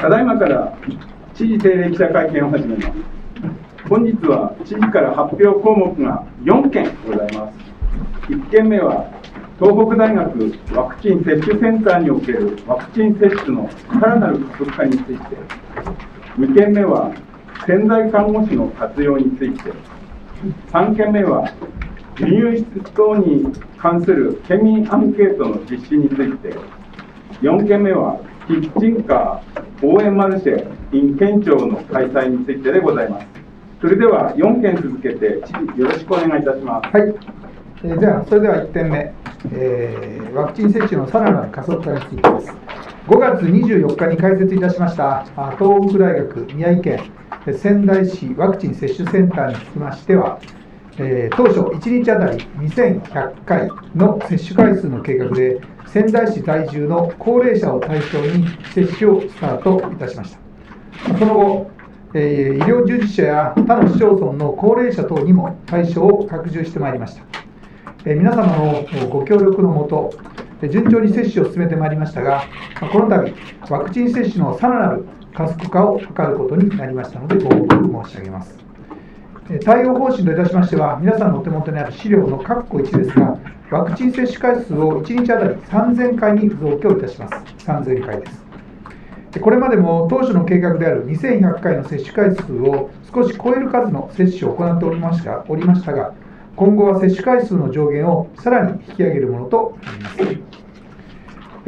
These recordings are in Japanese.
ただいまから知事定例記者会見を始めます。本日は知事から発表項目が4件ございます。1件目は東北大学ワクチン接種センターにおけるワクチン接種のさらなる加速化について、2件目は潜在看護師の活用について、3件目は輸入質等に関する県民アンケートの実施について、4件目はキッチンカー応援マルシェ in 県庁の開催についてでございます。それでは4件続けて知事よろしくお願いいたします。 はい。ではそれでは1点目、ワクチン接種のさらなる加速化についてです。5月24日に開設いたしました東北大学宮城県仙台市ワクチン接種センターにつきましては、当初1日あたり2100回の接種回数の計画で仙台市在住の高齢者を対象に接種をスタートいたしました。その後、医療従事者や他の市町村の高齢者等にも対象を拡充してまいりました。皆様のご協力のもと、順調に接種を進めてまいりましたが、この度、ワクチン接種のさらなる加速化を図ることになりましたので、ご報告申し上げます。対応方針といたしましては、皆さんのお手元にある資料の括弧1ですが、ワクチン接種回数を1日あたり3000回に増強いたします。3000回です。これまでも当初の計画である2100回の接種回数を少し超える数の接種を行っておりましたが、今後は接種回数の上限をさらに引き上げるものとなります。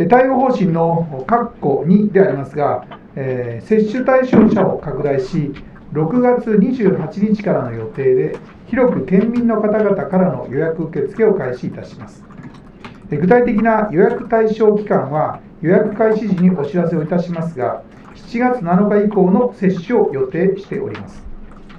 対応方針の括弧2でありますが、接種対象者を拡大し、6月28日からの予定で、広く県民の方々からの予約受付を開始いたします。具体的な予約対象期間は、予約開始時にお知らせをいたしますが、7月7日以降の接種を予定しております。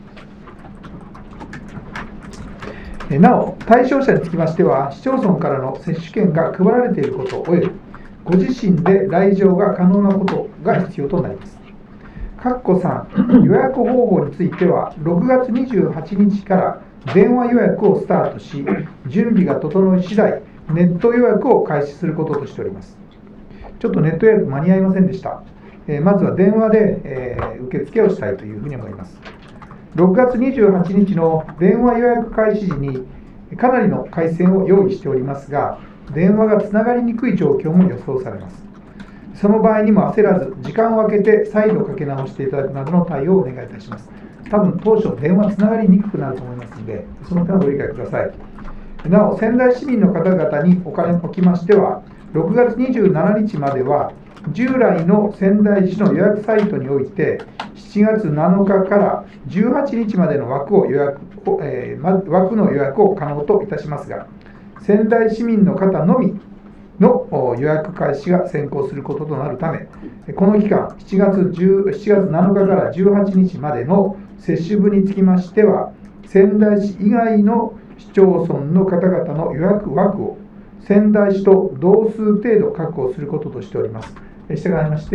なお、対象者につきましては、市町村からの接種券が配られていることおよび、ご自身で来場が可能なことが必要となります。括弧3、予約方法については、6月28日から電話予約をスタートし、準備が整い次第、ネット予約を開始することとしております。ちょっとネット予約間に合いませんでした。まずは電話で、受付をしたいというふうに思います。6月28日の電話予約開始時にかなりの回線を用意しておりますが、電話がつながりにくい状況も予想されます。その場合にも焦らず、時間を空けて再度かけ直していただくなどの対応をお願いいたします。多分当初、電話つながりにくくなると思いますので、その点をご理解ください。なお、仙台市民の方々におきましては、6月27日までは、従来の仙台市の予約サイトにおいて、7月7日から18日までの枠の予約を可能といたしますが、仙台市民の方のみの予約開始が先行することとなるため、この期間、7月7日から18日までの接種分につきましては、仙台市以外の市町村の方々の予約枠を仙台市と同数程度確保することとしております。したがいまして、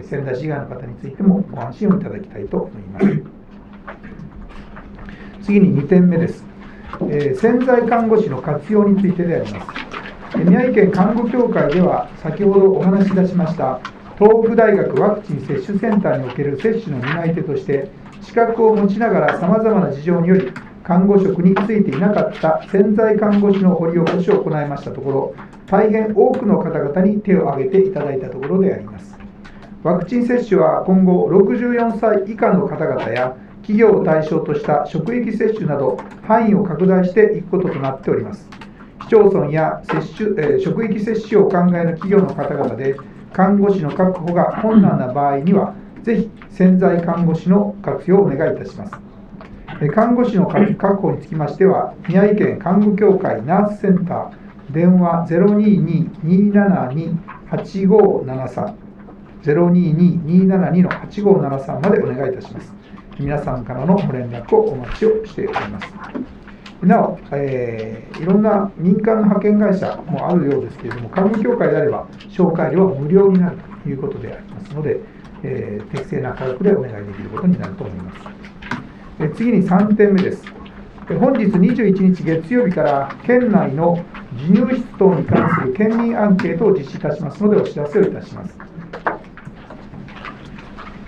仙台市以外の方についてもご安心をいただきたいと思います。次に2点目です。潜在看護師の活用についてであります。宮城県看護協会では、先ほどお話しいたしました東北大学ワクチン接種センターにおける接種の担い手として、資格を持ちながらさまざまな事情により、看護職についていなかった潜在看護師の掘り起こしを行いましたところ、大変多くの方々に手を挙げていただいたところであります。ワクチン接種は今後、64歳以下の方々や、企業を対象とした職域接種など、範囲を拡大していくこととなっております。市町村や職域接種をお考えの企業の方々で、看護師の確保が困難な場合には、ぜひ潜在看護師の活用をお願いいたします。看護師の確保につきましては、宮城県看護協会ナースセンター、電話 022-272-8573、022-272-8573までお願いいたします。皆さんからのご連絡をお待ちをしております。なお、いろんな民間の派遣会社もあるようですけれども、看護協会であれば、紹介料は無料になるということでありますので、適正な価格でお願いできることになると思います。次に3点目です。本日21日月曜日から県内の授乳室等に関する県民アンケートを実施いたしますので、お知らせをいたします。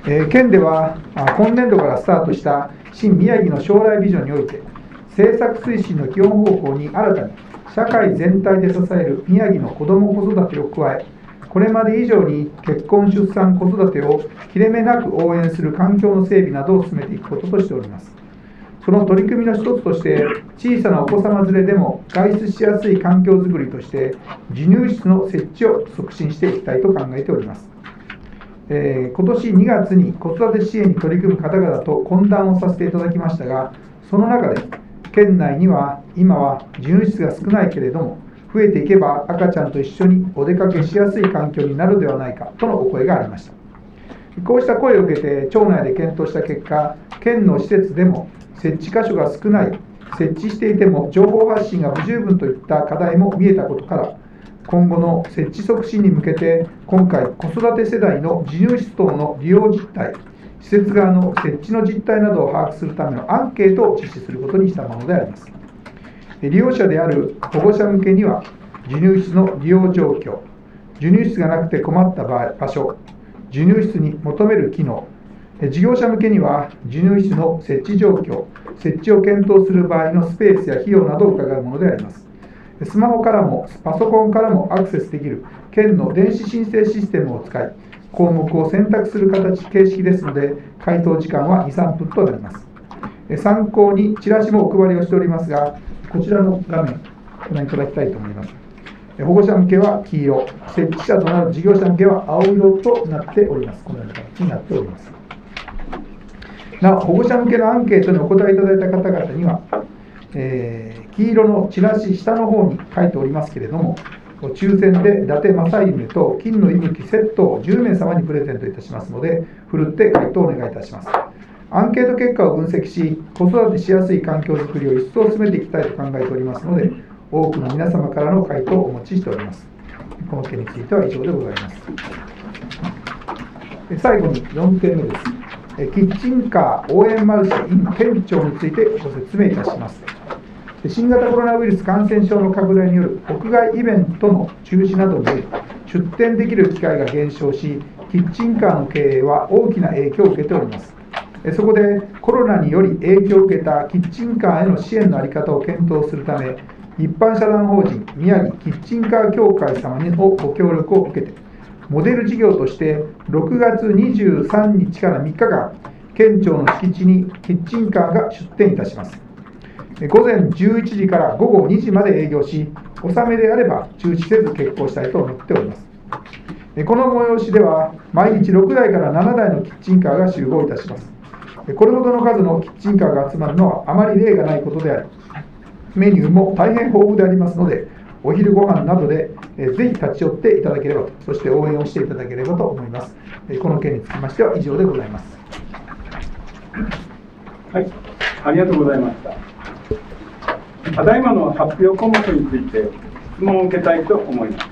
県では今年度からスタートした新宮城の将来ビジョンにおいて、政策推進の基本方向に新たに社会全体で支える宮城の子ども子育てを加え、これまで以上に結婚・出産・子育てを切れ目なく応援する環境の整備などを進めていくこととしております。その取り組みの一つとして、小さなお子様連れでも外出しやすい環境づくりとして、授乳室の設置を促進していきたいと考えております。今年2月に子育て支援に取り組む方々と懇談をさせていただきましたが、その中で、県内には今は授乳室が少ないけれども、増えていけば赤ちゃんと一緒にお出かけしやすい環境になるではないかとのお声がありました。こうした声を受けて、町内で検討した結果、県の施設でも設置箇所が少ない、設置していても情報発信が不十分といった課題も見えたことから、今後の設置促進に向けて、今回、子育て世代の授乳室等の利用実態、施設側の設置の実態などを把握するためのアンケートを実施することにしたものであります。利用者である保護者向けには、授乳室の利用状況、授乳室がなくて困った場所、授乳室に求める機能、事業者向けには、授乳室の設置状況、設置を検討する場合のスペースや費用などを伺うものであります。スマホからもパソコンからもアクセスできる県の電子申請システムを使い、項目を選択する形式ですので、回答時間は2、3分となります。参考にチラシもお配りをしておりますが、こちらの画面、ご覧いただきたいと思います。保護者向けは黄色、設置者となる事業者向けは青色となっております。このような形になっております。なお、保護者向けのアンケートにお答えいただいた方々には、黄色のチラシ下の方に書いておりますけれども、抽選で伊達正夢と金の息吹セットを10名様にプレゼントいたしますので、ふるって回答をお願いいたします。アンケート結果を分析し、子育てしやすい環境づくりを一層進めていきたいと考えておりますので、多くの皆様からの回答をお持ちしております。この件については以上でございます。最後に4点目です。キッチンカー応援マルシェ in 県庁についてご説明いたします。新型コロナウイルス感染症の拡大による屋外イベントの中止などにより、出店できる機会が減少し、キッチンカーの経営は大きな影響を受けております。そこでコロナにより影響を受けたキッチンカーへの支援の在り方を検討するため、一般社団法人宮城キッチンカー協会様のご協力を受けて、モデル事業として6月23日から3日間、県庁の敷地にキッチンカーが出店いたします。午前11時から午後2時まで営業し、納めであれば中止せず決行したいと思っております。この催しでは、毎日6台から7台のキッチンカーが集合いたします。これほどの数のキッチンカーが集まるのはあまり例がないことであり、メニューも大変豊富でありますので、お昼ご飯などでぜひ立ち寄っていただければと、そして応援をしていただければと思います。この件につきましては以上でございます。 はい、ありがとうございました。ただいまの発表項目について質問を受けたいと思います。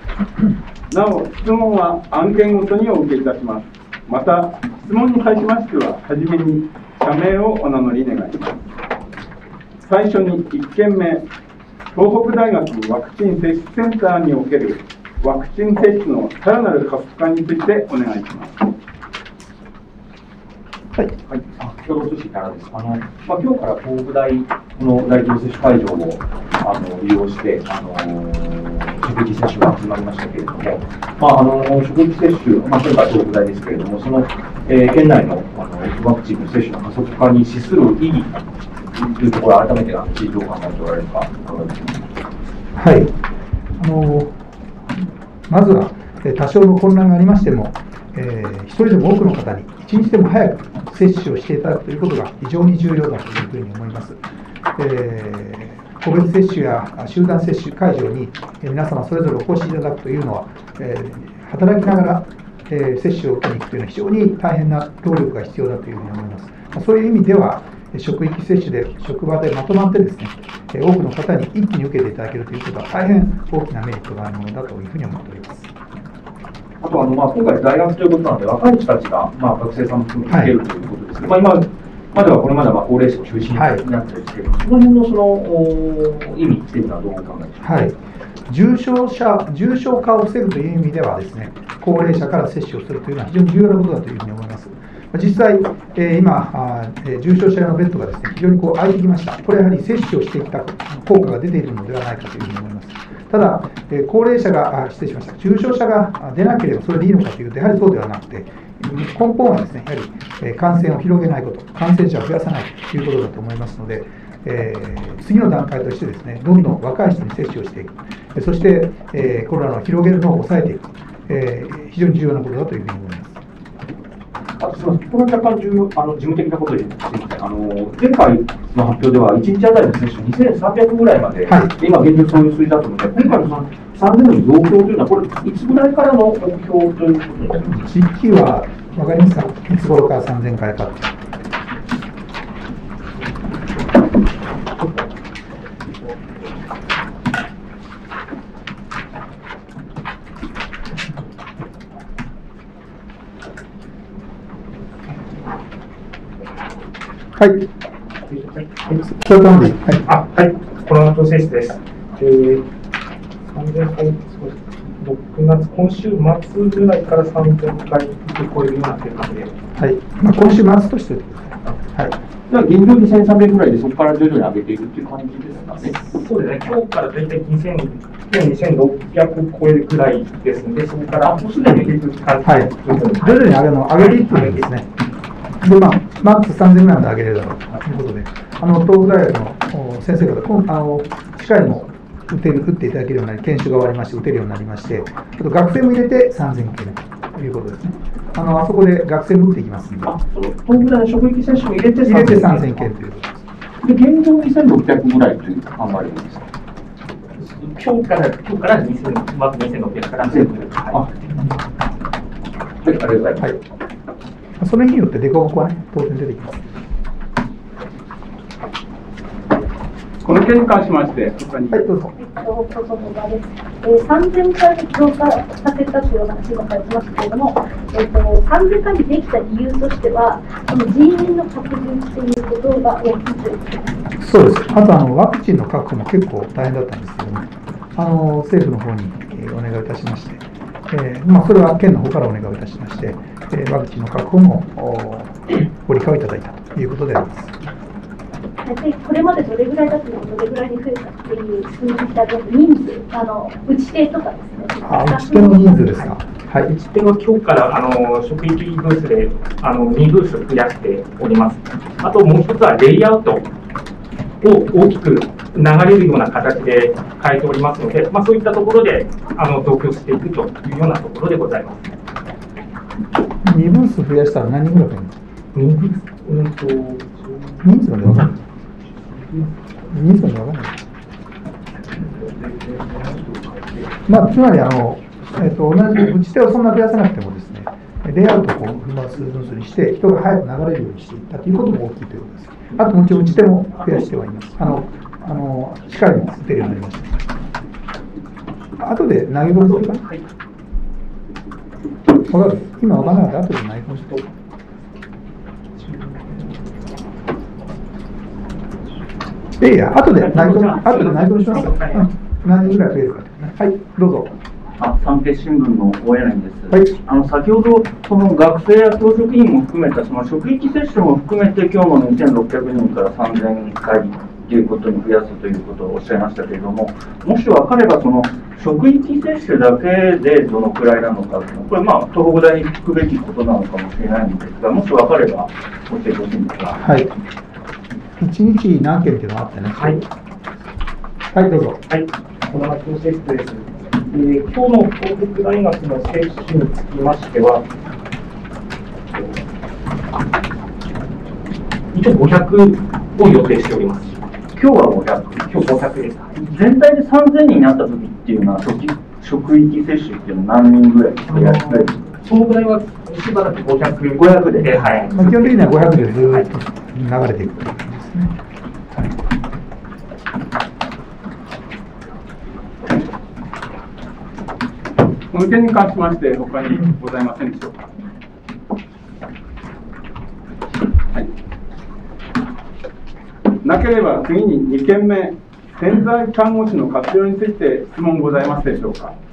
なお、質問は案件ごとにお受けいたします。また、質問に対しましては、はじめに社名をお名乗り願います。最初に1件目、東北大学ワクチン接種センターにおけるワクチン接種のさらなる加速化についてお願いします。 はい、共同通信からです。今日から東北大の大規模接種会場を利用して、職域接種が始まりましたけれども、職域接種、今回東北大ですけれども、その、県内のワクチンの接種の加速化に資する意義というところ、改めて知事どう考えておられるか、いかがでしょうか。 はい、まずは多少の混乱がありましても、一人でも多くの方に一日でも早く接種をしていただくということが非常に重要だというふうに思います。個別接種や集団接種会場に皆様それぞれお越しいただくというのは、働きながら接種を受けに行くというのは非常に大変な労力が必要だというふうに思います。そういう意味では、職域接種で職場でまとまってですね、多くの方に一気に受けていただけるということは大変大きなメリットがあるものだというふうに思っております。 あと今回、大学ということなので、若い人たちが、学生さんも含めて受けるということですけど、今まではこれまでは高齢者を中心になっているんですけど、その辺の意味というのはどうお考えでしょうか。 重症化を防ぐという意味ではですね、高齢者から接種をするというのは非常に重要なことだというふうに思います。 実際、今、重症者用のベッドがですね、非常に空いてきました。これはやはり接種をしてきた効果が出ているのではないかというふうに思います。ただ、高齢者が、失礼しました、重症者が出なければそれでいいのかというと、やはりそうではなくて、根本はですね、やはり感染を広げないこと、感染者を増やさないということだと思いますので、次の段階としてですね、どんどん若い人に接種をしていく、そして、コロナを広げるのを抑えていく、非常に重要なことだというふうに思います。 すみません、これは若干事務的なことで、前回の発表では、1日当たりの接種2300ぐらいまで、 はい、 今、現状そういう数字だったので、今回の3000の増強というのは、これ、いつぐらいからの目標ということになりますか。 時期は分かりますか、いつ頃から3000回か。はい。はい。 はい。コロナ調整室です。3000回、6月、今週末ぐらいから3000回超えるような計画で。 はい。今週末としてはい。 では、現状2300ぐらいで、そこから徐々に上げていくという感じですかね。 そうですね。今日から大体2600超えるぐらいですので、そこから、もうすでに結局、 はい。徐々に上げていくんですね。で、マックス3000ぐらいまで上げれるだろうということで、東北大学の先生方、機械も打っていただけるようになり、研修が終わりまして、打てるようになりまして、あと学生も入れて3000件ということですね。あそこで学生も打っていきますので、 東北大の職域接種も入れて 3000件ということです。 で、現状2600ぐらいという考えるんですか。 今日から2000、まず2600から2600。はい、ありがとうございます。はい、 それによって凸凹はね、当然出てきます。 この件に関しまして、他に。 はい、どうぞ。 3000回で増加させたという話がされてますけれども、3000回にできた理由としては、その人員の拡充ということが大きいということです。 そうです。あとワクチンの確保も結構大変だったんですけども、政府の方にお願いいたしまして、それは県の方からお願いいたしまして、ワクチンの確保もご理解をいただいたということであります。 これまでどれぐらいだったのどれぐらいに増えたっていう数字だと人数、打ち手とかですね。 打ち手の人数ですか。はい。 打ち手は今日から職域ブースで2ブース増やしております。あともう一つはレイアウトを大きく流れるような形で変えておりますので、そういったところで増強していくというようなところでございます。 2ブース増やしたら何人ぐらい増えるんですか。 2ブース、 人数まで分かんない。人数まで分かんない。つまり同じ打ち手をそんな増やさなくてもですね、レイアウトを踏ます分数にして、人が早く流れるようにしていったということも大きいということです。あともちろん打ち手も増やしてはいます。機械も打てるようになりました。後で投げ込みするかな。はい。分かる？今分からないので、後で投げ込みする。いや、後で内容しますよ。何人ぐらい増えるか。はい、どうぞ。 産経新聞の大柳です。 はい、 先ほど、その学生や教職員も含めた、その職域接種も含めて、今日の2600人から3000回ということに増やすということをおっしゃいましたけれども、もし分かれば、その職域接種だけでどのくらいなのか、これ、東北大に聞くべきことなのかもしれないんですが、もし分かれば教えてほしいんですが。 はい。1日何件っていうのがあってね。 はい。 はい、どうぞ。 はい。コロナ調整室です。今日の東北大学の接種につきましては、一応500を予定しております。 今日は500。 今日500です。 全体で3000人になった時っていうのは、職域接種っていうのは何人ぐらいですか。 そのぐらいはしばらく 500で。 はい。 基本的には500でずっと流れていくということですね。 この件に関しまして、他にございませんでしょうか。はい。なければ次に2件目、潜在看護師の活用について質問ございますでしょうか。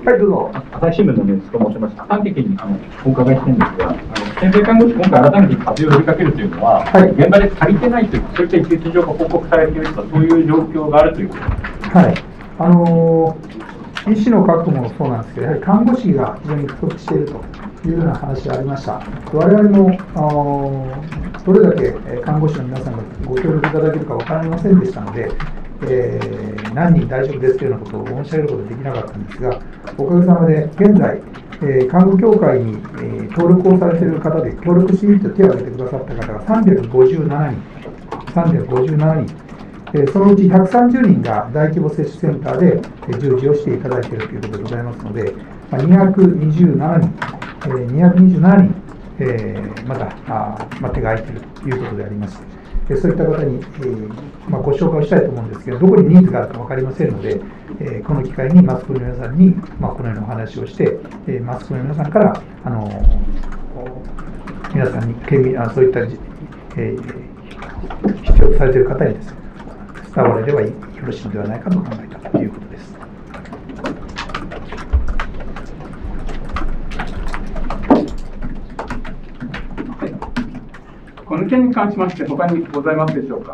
はい、どうぞ。 朝日新聞のニュースと申します。端的にお伺いしたいんですが、潜在看護師、今回改めて活用を呼びかけるというのは、 はい、 現場で足りてないという、そういった一実情が報告されているとか、そういう状況があるということです。 はい、医師の確保もそうなんですけど、やはり看護師が非常に不足しているというような話がありました。我々もどれだけ看護師の皆さんがご協力いただけるか分かりませんでしたので、何人大丈夫ですというようなことを申し上げることができなかったんですが、おかげさまで現在、看護協会に、登録をされている方で、協力していると手を挙げてくださった方が357人、そのうち130人が大規模接種センターで従事をしていただいているということでございますので、227人、まだ手が空いているということでありまして、そういった方に、ご紹介をしたいと思うんですけど、どこにニーズがあるか分かりませんので、この機会にマスコミの皆さんに、このようなお話をして、マスコミの皆さんから皆さんにそういった、必要とされている方にですね、伝われればよろしいのではないかと考えたということです。 この件に関しまして、他にございますでしょうか。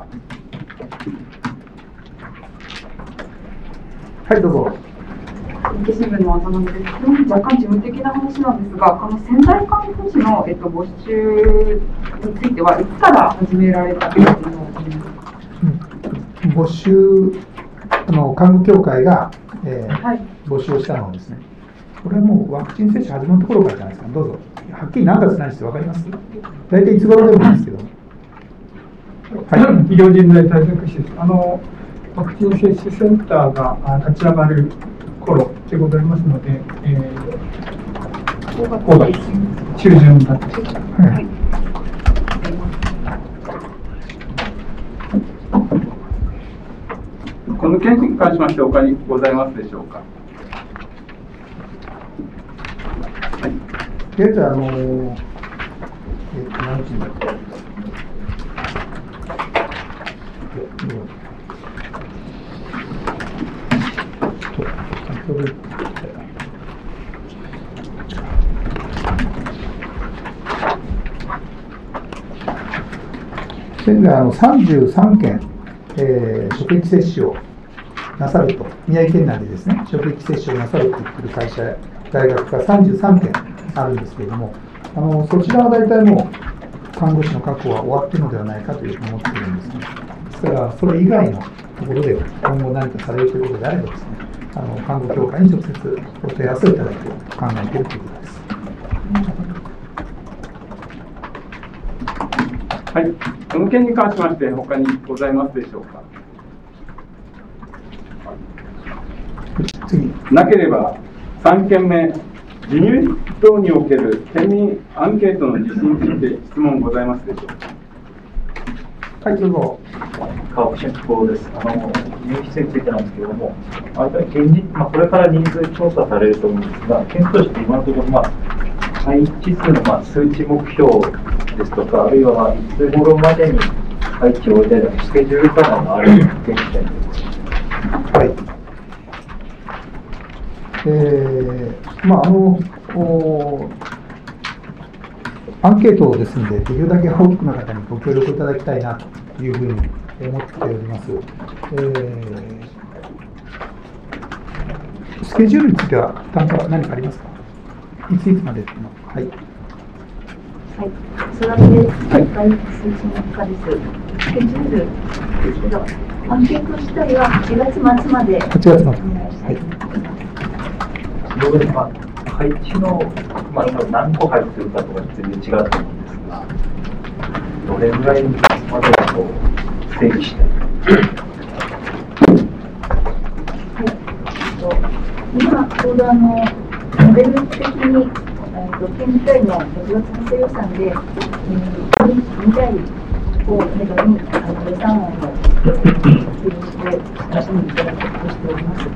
はい、どうぞ。 日経新聞の渡辺です。若干事務的な話なんですが、この潜在看護師の、募集についてはいつから始められたというのを募集看護協会が、 はい、 募集をしたのはですね、これはもうワクチン接種始まったところからじゃないですか。どうぞ。はっきり何月何日って分かります？大体いつ頃でもいいんですけど。 はい、医療人材対策室、ワクチン接種センターが立ち上がる頃でございますので、5月中旬だった。はい。 この件に関しまして他にございますでしょうか。はい、 現在何時だった？現在33件、職域接種をなさると、宮城県内でですね、職域接種をなさると言っている会社や大学が33件あるんですけれども、そちらは大体もう看護師の確保は終わっているのではないかというふうに思っているんですね。ですから、それ以外のところで今後何かされるということであればですね、看護協会に直接お問い合わせをいただいて考えているということです。 はい、この件に関しまして他にございますでしょうか。 次。 なければ3件目、授乳等における県民アンケートの実施について質問ございますでしょうか。 はい、どうぞ。 川口社長です。入室についてなんですけれども、これから人数調査されると思うんですが、県として今のところ、配置数の数値目標ですとか、あるいはいつ頃までに配置を終えたいスケジュール感がある現時点です。 はい。アンケートですので、できるだけ多くの方にご協力いただきたいなというふうに思っております。スケジュールについては、何かありますか？いつまでっていうのは。はい。 はい。それで、外数値の化です。スケジュールですけど、アンケート自体は8月末まで。 8月末。はい。 配置の、何個配置するかとか全然違うと思うんですが、どれぐらいまで整理したい。 今、ちょうどモデル的に、県議会の6月補正予算で、2台をめどに予算案を提示して出していただこうとしております。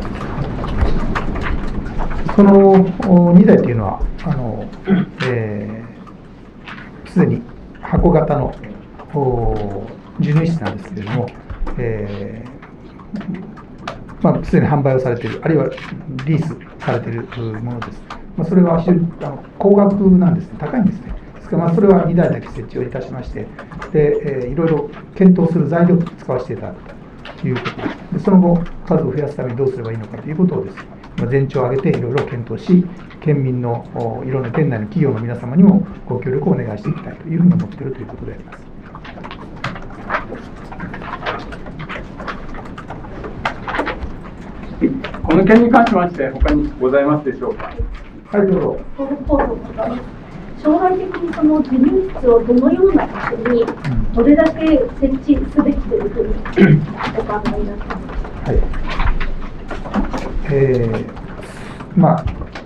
その2台というのは、すでに箱型の授乳室なんですけれども、 すでに販売をされている、あるいはリースされているものです。それは非常に高額なんですね、高いんですね。ですからそれは2台だけ設置をいたしまして、いろいろ検討する材料と使わせていただくということです。その後、数を増やすためにどうすればいいのかということをですね、全長を挙げていろいろ検討し、県民のいろんな県内の企業の皆様にもご協力をお願いしていきたいというふうに思っているということであります。 この件に関しまして、他にございますでしょうか。 はい、どうぞ。 将来的にその授乳室をどのような場所にどれだけ設置すべきというふうにお考えになっていますか。 はい。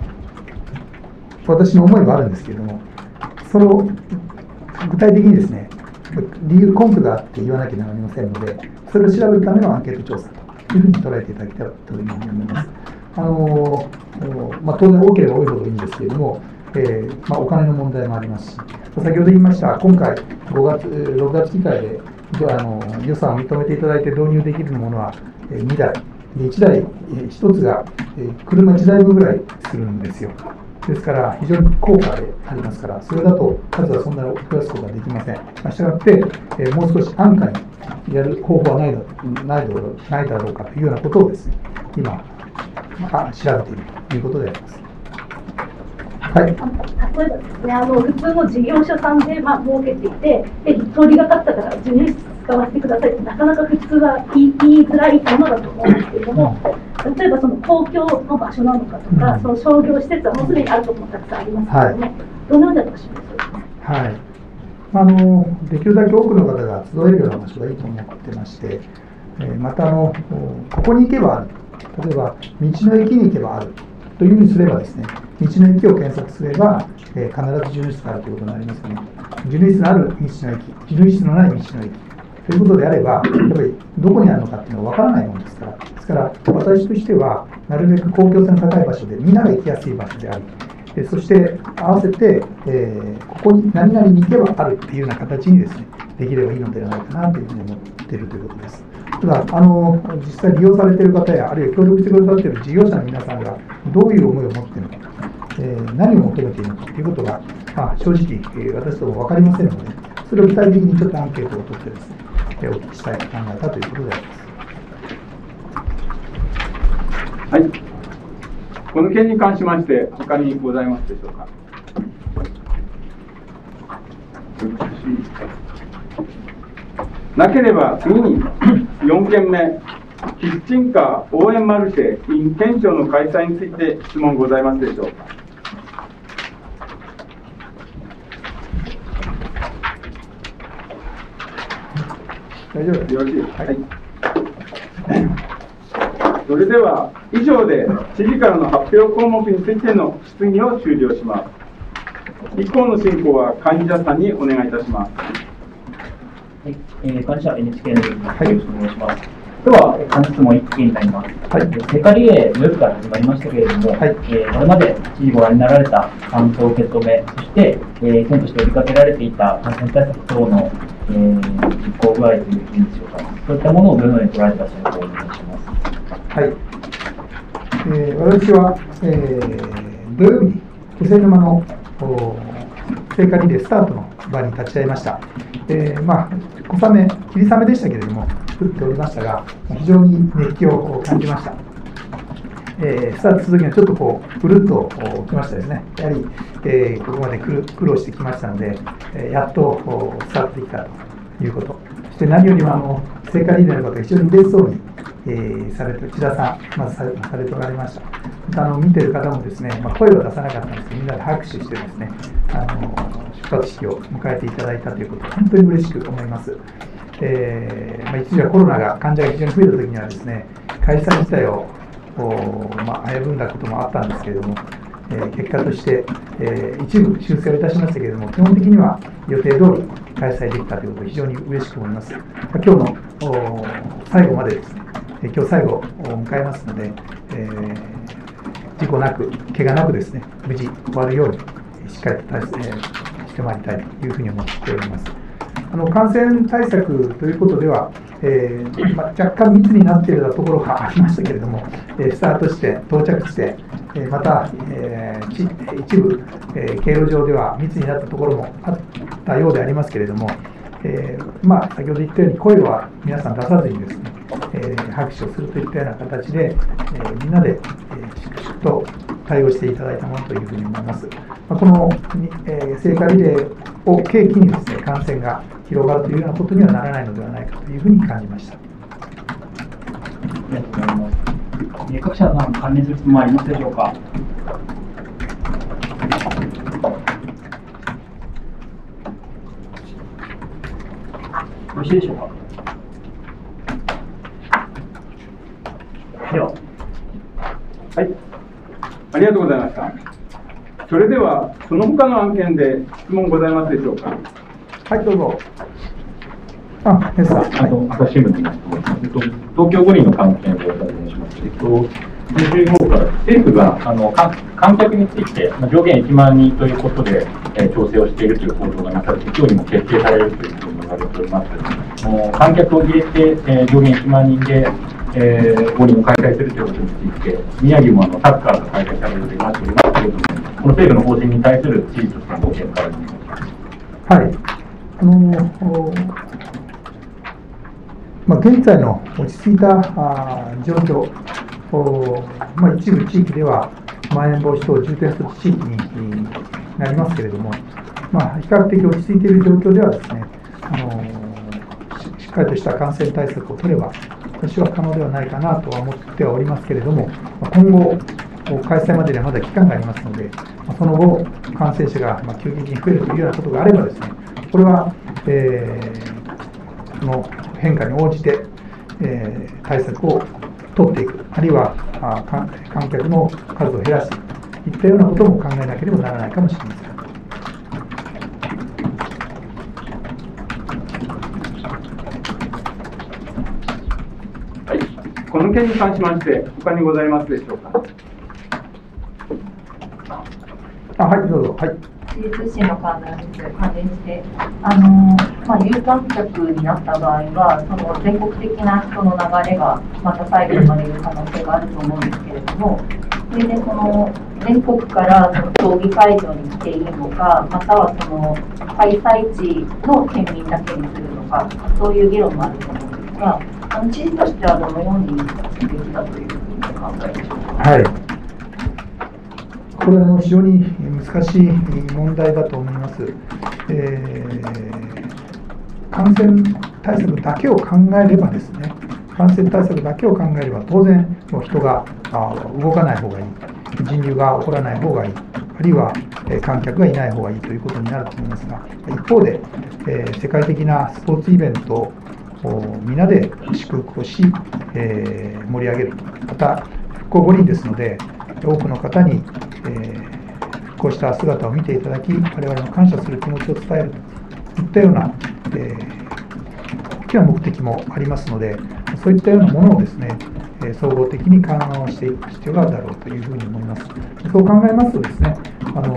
私の思いはあるんですけれども、それを具体的にですね、理由、根拠があって言わなきゃなりませんので、それを調べるためのアンケート調査というふうに捉えていただけたらというふうに思います。当然多ければ多いほどいいんですけれども、お金の問題もありますし、先ほど言いました、今回6月議会で予算を認めていただいて導入できるものは2台、1台、1つが車1台分ぐらいするんですよ。ですから非常に高価でありますから、それだと数はそんなに増やすことができません。したがって、もう少し安価にやる方法はないだろうかというようなことをですね、今、調べているということであります。はい、 例えばですね、普通の事業者さんで設けていて、通りがかったから授乳室使わせてくださいって、なかなか普通は言いづらいものだと思うんですけれども、例えばその公共の場所なのかとか、その商業施設はもうすでにあるところもたくさんありますけれども、どのような場所ですか。 はい、できるだけ多くの方が集えるような場所がいいと思ってまして、またここに行けばある、例えば道の駅に行けばあるというふうにすればですね、道の駅を検索すれば、必ず授乳室があるということになりますね。授乳室のある道の駅、授乳室のない道の駅ということであれば、やっぱりどこにあるのかっていうのは分からないものですから、ですから私としては、なるべく公共性の高い場所で、みんなが行きやすい場所である。そして合わせて、ここに何々に行けばあるっていうような形にですね、できればいいのではないかなというふうに思っているということです。ただ実際利用されている方や、あるいは協力してくださっている事業者の皆さんがどういう思いを持っているのか、何を求めているのかということが、正直、私ども分かりませんので、それを具体的にちょっとアンケートを取ってですね、お聞きしたいと考えたということであります。 はい。この件に関しまして、他にございますでしょうか。なければ次に4件目、キッチンカー応援マルシェ in 県庁の開催について質問ございますでしょうか。 大丈夫です。 よろしいですか。はい。それでは以上で知事からの発表項目についての質疑を終了します。以降の進行は幹事さんにお願いいたします。 はい、幹事社 NHK のよろしくお願いします。では、幹事質問1件になります。聖火リレーの夜から始まりましたけれども、これまで知事ご覧になられた感想受け止め、そして、県として呼びかけられていた感染対策等の、実行具合というふうにでしょうか、そういったものをどのように捉えていらっしゃるかお願いします。 はい、私は、土曜日に気仙沼の聖火リレースタートの場に立ち会いました。小雨、霧雨でしたけれども、降っておりましたが、非常に熱気を感じました。スタートするときにはちょっとふるっときましたですね。やはり、ここまで苦労してきましたので、やっとスタートできたということ。そして何よりも聖火リレーの方が非常に嬉しそうに、されて、千田さん、まずされておられました。また見ている方もですね、声は出さなかったんですけど、みんなで拍手してですね、出発式を迎えていただいたということ、本当に嬉しく思います。一時はコロナが患者が非常に増えたときにはですね、開催自体を危ぶんだこともあったんですけれども、結果として、一部修正をいたしましたけれども、基本的には予定通り開催できたということで非常に嬉しく思います。今日の最後までですね、今日最後を迎えますので、事故なく、怪我なくですね、無事終わるようにしっかりとしてまいりたいというふうに思っております。感染対策ということでは、 若干密になっているようなところがありましたけれども、スタートして到着して、また、一部、経路上では密になったところもあったようでありますけれども、先ほど言ったように声は皆さん出さずにですね、拍手をするといったような形で、みんなで、粛々と対応していただいたものというふうに思います。この、聖火リレーを契機にですね、感染が広がるというようなことにはならないのではないかというふうに感じました。 ありがとうございます。各社さん、関連する質問はありますでしょうか。よろしいでしょうか。では。 はい。ありがとうございました。それでは、その他の案件で質問ございますでしょうか。 はい、どうぞ。 朝日新聞の東京五輪の関係でお尋ねします。25号から政府が観客について上限1万人ということで、調整をしているという報道がなされて、今日にも決定されるというふうに言われております。観客を入れて、上限1万人で、五輪を開催するということについて、宮城もサッカーが開催されると言いましておりますけれども、この政府の方針に対する知事としてのご見解をお願いします。 はい。現在の落ち着いた状況、一部地域ではまん延防止等重点措置地域になりますけれども、比較的落ち着いている状況ではですね、しっかりとした感染対策を取れば、私は可能ではないかなとは思ってはおりますけれども、今後、開催までにはまだ期間がありますので、その後、感染者が急激に増えるというようなことがあればですね、これは、その変化に応じて、対策を取っていく、あるいは観客の数を減らすといったようなことも考えなければならないかもしれません。 はい、この件に関しまして、他にございますでしょうか。 はい、どうぞ。はい。 通信の関連して、有観客になった場合は、その全国的な人の流れがまた再度生まれる可能性があると思うんですけれども、それでその全国から競技会場に来ているのか、またはその開催地の県民だけにするのか、そういう議論もあると思うんですが、知事としてはどのようにすべきだというふうに考えでしょうか。 はい。これは非常に難しい問題だと思います。感染対策だけを考えればですね、感染対策だけを考えれば、当然、人が動かない方がいい、人流が起こらない方がいい、あるいは観客がいない方がいいということになると思いますが、一方で、世界的なスポーツイベントを皆で祝福をし、盛り上げる、また復興五輪ですので、多くの方に復興した姿を見ていただき、我々の感謝する気持ちを伝えるといったような、大きな目的もありますので、そういったようなものをですね、総合的に勘案をしていく必要があるだろうというふうに思います。そう考えますとですね、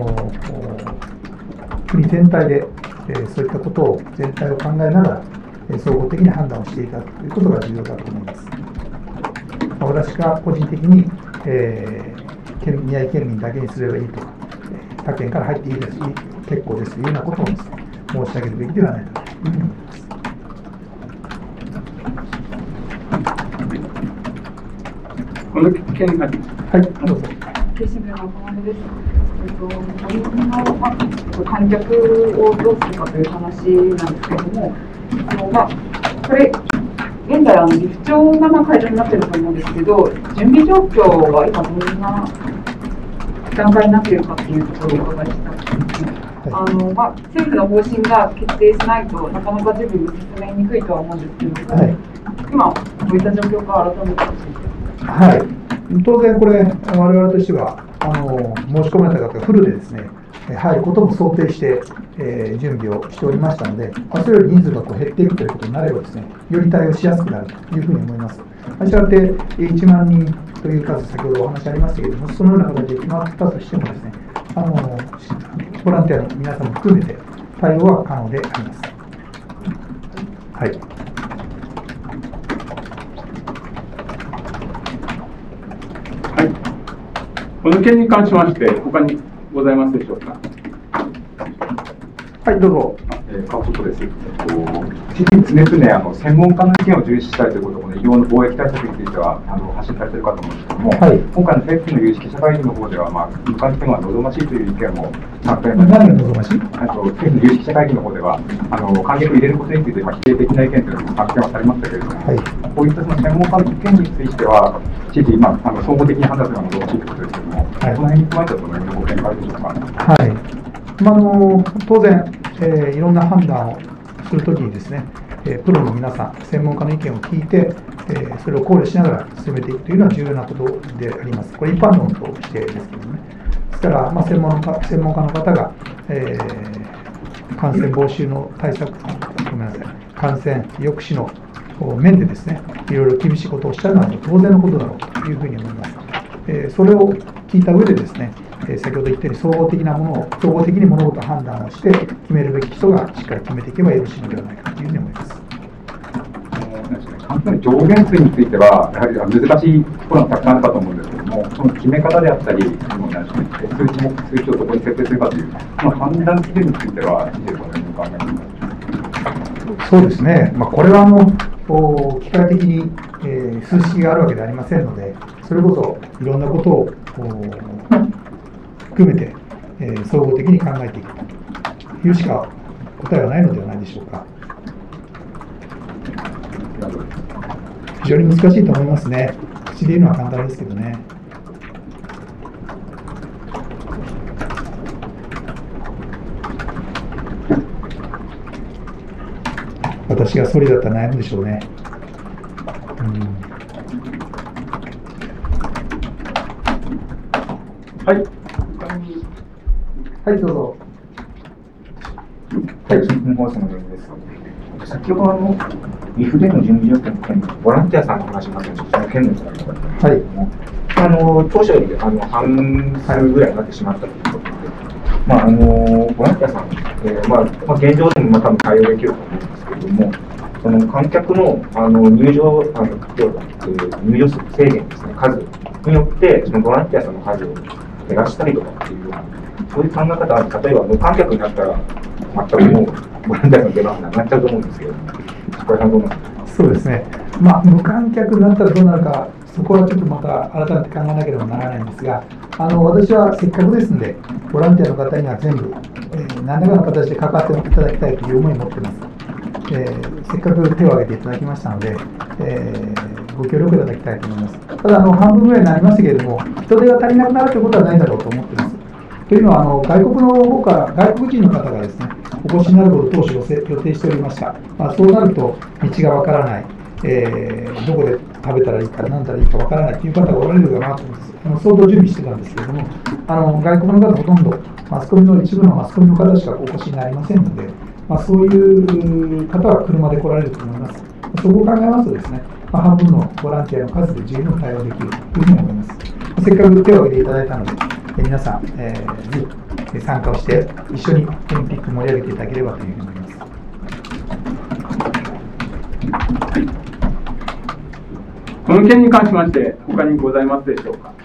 国全体で、そういったことを全体を考えながら、総合的に判断をしていただくということが重要だと思います。私が個人的に、宮城県民だけにすればいいとか、他県から入っていいです、結構ですというようなことをですね、申し上げるべきではないかというふうに思います。 この件に関して、 はい、どうぞ。 経新聞の小金です。五輪の観客をどうするかという話なんですけれども、これ、現在、岐阜町が会場になっていると思うんですけど、準備状況は今、どんな段階になっているかというところをお伺いしたいですね。政府の方針が決定しないとなかなか準備も進めにくいとは思うんですけど、はい、今、どういった状況か改めて教えてください。 はい、当然これ、我々としては申し込まれた方がフルでですね、入ることも想定して、準備をしておりましたので、それより人数が減っていくということになればですね、より対応しやすくなるというふうに思います。したがって1万人という数、先ほどお話ありましたけれども、そのような形で決まったとしてもですね、ボランティアの皆さんも含めて対応は可能であります。はい。 この件に関しまして、他にございますでしょうか。 はい、どうぞ。 川本です。知事、常々専門家の意見を重視したいということを、この医療の防疫対策については発信されているかと思うんですけども、 はい、 今回の政府の有識者会議の方では、無観客が望ましいという意見も何が望ましい？ 政府の有識者会議の方では、観客入れることについて否定的な意見というのも発表はされましたけれども、はい、こういったその専門家の意見については、知事、総合的に判断するのが望ましいということですけれども、はい、この辺に加えたどのようなご見解でしょうか。 はい、当然、いろんな判断をするときにですね、プロの皆さん、専門家の意見を聞いて、それを考慮しながら進めていくというのは重要なことであります。これ一般論としてですけどね。ですから、専門家の方が、感染防止の対策、感染抑止の面でですね、いろいろ厳しいことをおっしゃるのは当然のことだろうというふうに思います。それを聞いた上でですね、先ほど言ったように総合的に物事を判断をして決めるべき人がしっかり決めていけばよろしいのではないかというふうに思います。 感染上限数については、やはり難しいところがたくさんあるかと思うんですけれども、その決め方であったり、数値をどこに設定するかという、その判断基準については、どのようにお考えですか。 そうですね、これは機械的に、数式があるわけではありませんので、それこそいろんなことを含めて、総合的に考えていくというしか答えはないのではないでしょうか。非常に難しいと思いますね。口で言うのは簡単ですけどね。私が総理だったら悩むでしょうね。 はい。 はい、どうぞ。 はい、新聞放送のようです。先ほど岐阜での準備条件の件、ボランティアさんの話があったんですけど、その件ですけれども、当初より半数ぐらいになってしまったということで、ボランティアさん、現状でも多分対応できると思うんですけれども、その観客の入場制限ですね、数によって、そのボランティアさんの数を減らしたりとかっていうような、そういう考え方は、例えば無観客になったら、全くもうボランティアの出番がなくなっちゃうと思うんですけど、これはどうなんですか。 そうですね、無観客になったらどうなるか、そこはちょっとまた改めて考えなければならないんですが、私はせっかくですので、ボランティアの方には全部、何らかの形で関わっていただきたいという思いを持っています。せっかく手を挙げていただきましたので、ご協力いただきたいと思います。ただ半分ぐらいになりましたけれども、人手が足りなくなるということはないだろうと思っています。というのは外国の方から、外国人の方がですね、お越しになることを当初予定しておりました。そうなると、道がわからない、どこで食べたらいいか、何たらいいかわからないという方がおられるかなと思います。相当準備してたんですけれども、外国の方ほとんど、一部のマスコミの方しかお越しになりませんので、そういう方は車で来られると思います。そこを考えますとですね、半分のボランティアの数で十分対応できるというふうに思います。せっかく手を挙げていただいたので、皆さん、ぜひ参加をして、一緒にオリンピック盛り上げていただければというふうに思います。 この件に関しまして、他にございますでしょうか。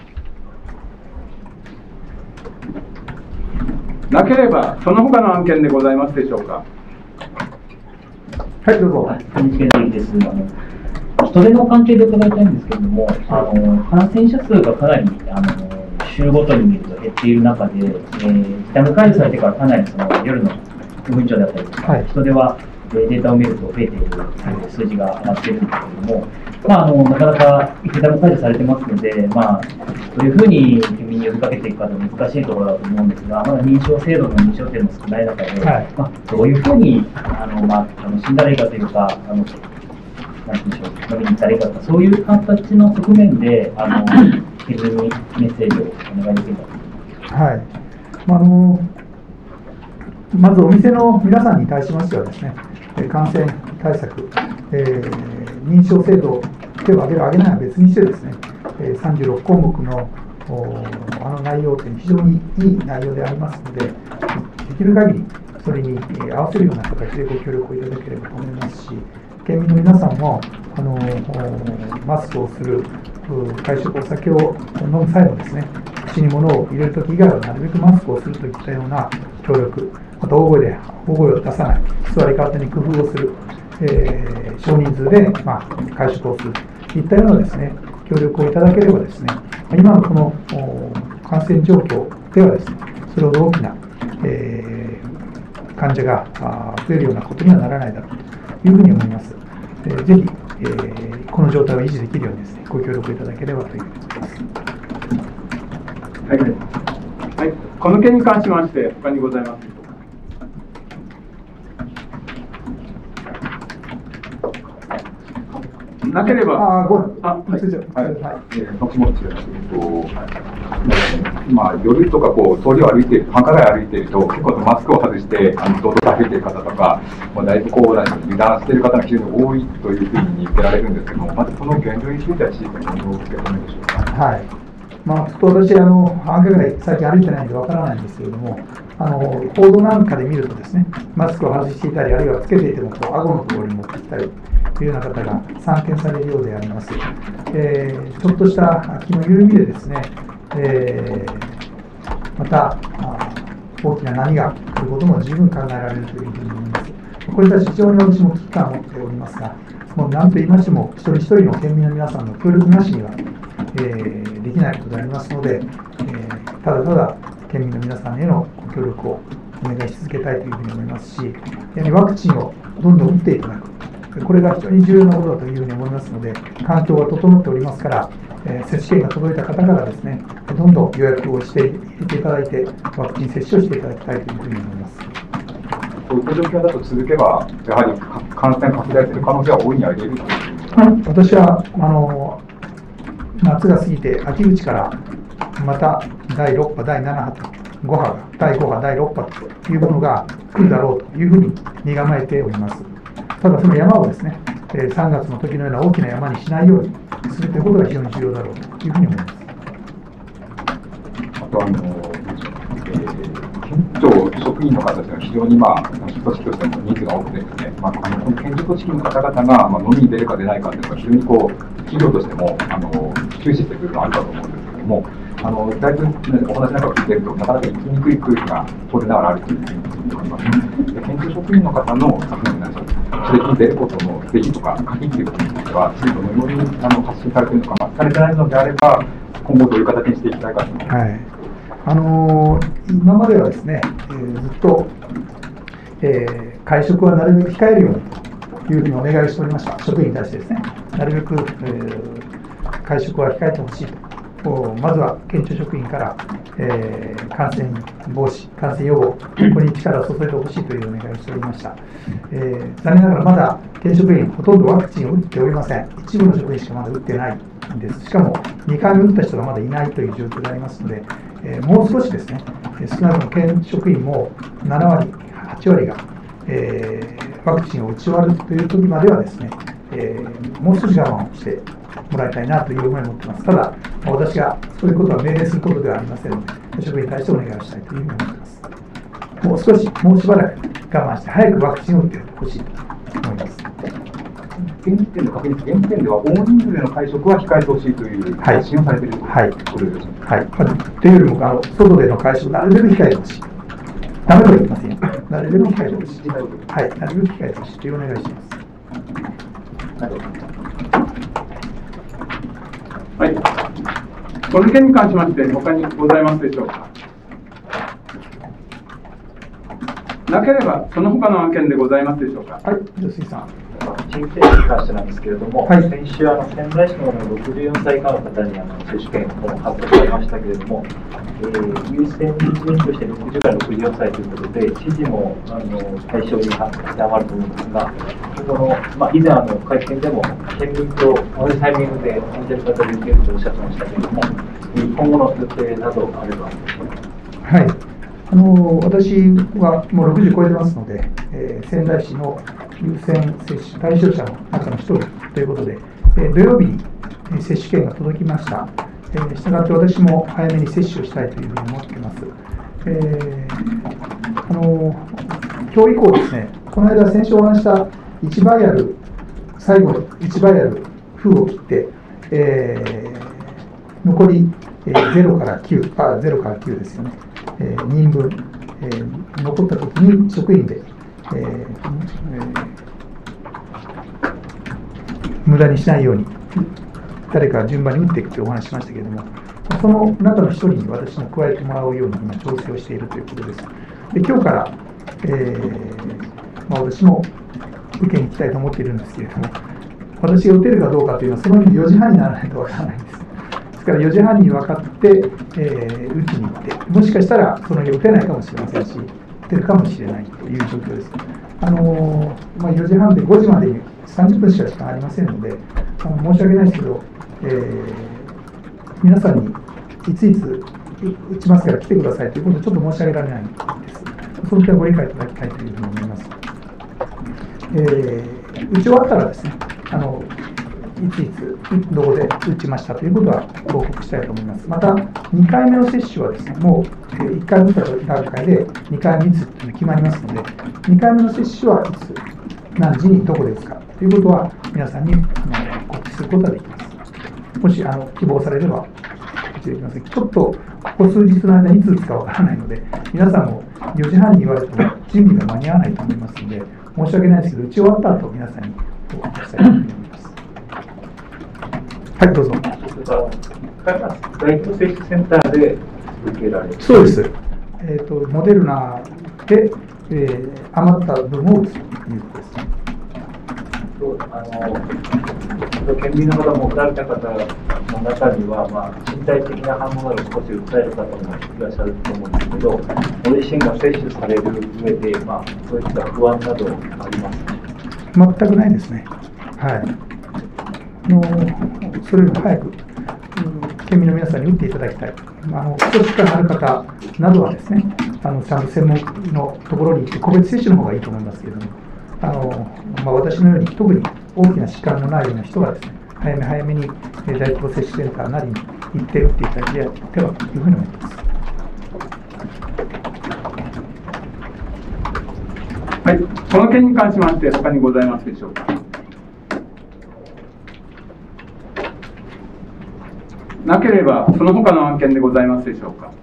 なければ、その他の案件でございますでしょうか。 はい、どうぞ。 NHK です。人手の関係で伺いたいんですけれども、感染者数がかなり週ごとに見ると減っている中で、時短が解除されてからかなり夜の分長であったりとか、人手はデータを見ると増えている数字が上がっているんですけれども、なかなか時短が解除されてますので、どういうふうに県民に呼びかけていくかで難しいところだと思うんですが、まだ認証制度の認証点も少ない中で、どういうふうに楽しんだらいいかというか、なんていうんでしょう、飲みに行ったらいいかとか、そういう形の側面で、県民にメッセージをお願いできればと思います。 まずお店の皆さんに対しましてはですね、感染対策、認証制度を手を挙げる、挙げないは別にしてですね、36項目の内容というのは非常にいい内容でありますので、できる限りそれに合わせるような形でご協力をいただければと思いますし、県民の皆さんもマスクをする、会食、お酒を飲む際もですね、 口に物を入れるとき以外はなるべくマスクをするといったような協力、また大声を出さない、座り方に工夫をする、少人数で、会食をするといったようなですね、協力をいただければですね、今のこの感染状況ではですね、それほど大きな、患者が増えるようなことにはならないだろうというふうに思います。ぜひ、この状態を維持できるようにですね、ご協力いただければというふうに思います。 はい、はい、この件に関しまして他にございますでしょうか。なければ、 はい、夜とか通りを歩いている、繁華街を歩いていると、結構マスクを外して、堂々と歩いている方とか、だいぶ油断している方が非常に多いというふうに言ってられるんですけども、まずこの現状については、知事さん、どう受け止めでしょうか。 はい、私、繁華街、最近歩いてないんでわからないんですけれども、報道なんかで見るとですね、マスクを外していたり、あるいはつけていても顎のところに持ってきたりというような方が散見されるようであります。ちょっとした気の緩みでですね、また大きな波が来ることも十分考えられるというふうに思います。これに対して非常に私も危機感を持っておりますが、もう何と言いましても、一人一人の県民の皆さんの協力なしには、できないことでありますので、ただただ県民の皆さんへのご協力をお願いし続けたいというふうに思いますし、やはりワクチンをどんどん打っていただく、これが非常に重要なことだというふうに思いますので、環境が整っておりますから、接種券が届いた方からですね、どんどん予約をして入れていただいて、ワクチン接種をしていただきたいというふうに思います。 こういった状況だと続けば、やはり感染拡大する可能性は大いにあり得るという私は夏が過ぎて秋口からまた第6波、第7波と5波が、第5波、第6波というものが来るだろうというふうに身構えております。ただその山をですね、3月の時のような大きな山にしないようにするということが非常に重要だろうというふうに思います。 あと県庁職員の方というのは非常に組織としても人数が多くてですね、この県庁組織の方々が飲みに出るか出ないかというのは非常に企業としても注視してくるのはあるかと思うんですけれども、だいぶお話なんかを聞いていると、なかなか行きにくい空気が当然ながらあるというふうに思います。県庁職員の方のそれに出ることの是非とか鍵ということについては、どのように発信されているのか、されてないのであれば、今後どういう形にしていきたいかというのは。 今まではですね、ずっと、会食はなるべく控えるようにというふうにお願いをしておりました、職員に対してですね、なるべく、会食は控えてほしいと、まずは県庁職員から、感染防止、感染予防、ここに力を注いでほしいというお願いをしておりました。残念ながらまだ県職員、ほとんどワクチンを打っておりません。一部の職員しかまだ打ってないんです。しかも2回目打った人がまだいないという状況でありますので、もう少しですね、少なくとも県職員も7割、8割が、ワクチンを打ち終わるという時まではですね、もう少し我慢をしてもらいたいなという思いを持っています。ただ、私がそういうことは命令することではありませんので、職員に対してお願いをしたいというふうに思っています。もうしばらく我慢して、早くワクチンを打ってほしいと思います。 現時点では、大人数での会食は控えてほしいという発信をされているということですね。 はい。というよりも、外での会食、なるべく控えてほしい。ダメとは言いませんよ。なるべく控えてほしい。はい。なるべく控えてほしいというお願いします。 はい。この件に関しまして、他にございますでしょうか。なければ、その他の案件でございますでしょうか。 はい、吉井さん。 ワクチン接種に関してなんですけれども、先週、仙台市の64歳以下の方に接種券を発送されましたけれども、優先順位として60から64歳ということで、知事も対象に当てはまると思うんですが、以前会見でも、県民と同じタイミングで患者の方で受けるとおっしゃってましたけれども、今後の予定などあれば。 はい。私はもう60超えてますので、仙台市の優先接種対象者の中の一人ということで、土曜日に接種券が届きました。したがって私も早めに接種をしたいというふうに思っています。今日以降ですね、この間先週お話した1バイアル、最後の1バイアル封を切って、残り 0から9ですよね、人分、残ったときに職員で、無駄にしないように誰か順番に打っていくというお話ししましたけれども、その中の一人に私も加えてもらうように今調整をしているということです。で今日から、私も受けに行きたいと思っているんですけれども、私が打てるかどうかというのはその4時半にならないとわからないんです。ですから4時半に分かって、打ちに行って、もしかしたらその日打てないかもしれませんし、打てるかもしれないという状況です。4時半で5時までに30分しか時間ありませんので、申し訳ないですけど、皆さんにいついつ打ちますから来てくださいということでちょっと申し上げられないです。その点ご理解いただきたいというふうに思います。打ち終わったらですね、いついつどこで打ちましたということは報告したいと思います。また、2回目の接種はですね、もう1回目打った段階で2回目いつというのが決まりますので、2回目の接種はいつ、何時にどこで打つかということは皆さんに告知することができます。もし希望されれば告知できます。ちょっとここ数日の間にいつ打つかわからないので、皆さんも4時半に言われても準備が間に合わないと思いますので、申し訳ないですけど、打ち終わった後皆さんに報告したいと思います。はい、どうぞ。 大規模接種センターで受けられる。 そうです。モデルナで、余った分を打つということです。 県民の方も打たれた方の中には、身体的な反応が少し訴える方もいらっしゃると思うんですけど、ご自身が接種される上で、そういった不安などありますか？ 全くないですね。はい。それより早く、県民の皆さんに打っていただきたい。基礎疾患のある方などはですね、ちゃんと専門のところに行って、個別接種の方がいいと思いますけれども、私のように特に大きな疾患のないような人はですね、早めに大規模接種センターなりに行って打っていただきたいというふうに思います。 はい、この件に関しまして、他にございますでしょうか。なければ、その他の案件でございますでしょうか。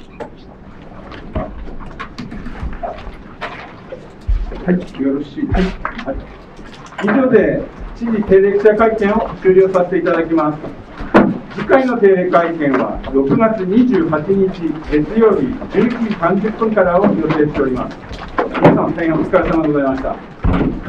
はい、よろしいです。はい、以上で知事定例記者会見を終了させていただきます。次回の定例会見は6月28日月曜日11時30分からを予定しております。皆さん大変お疲れ様でございました。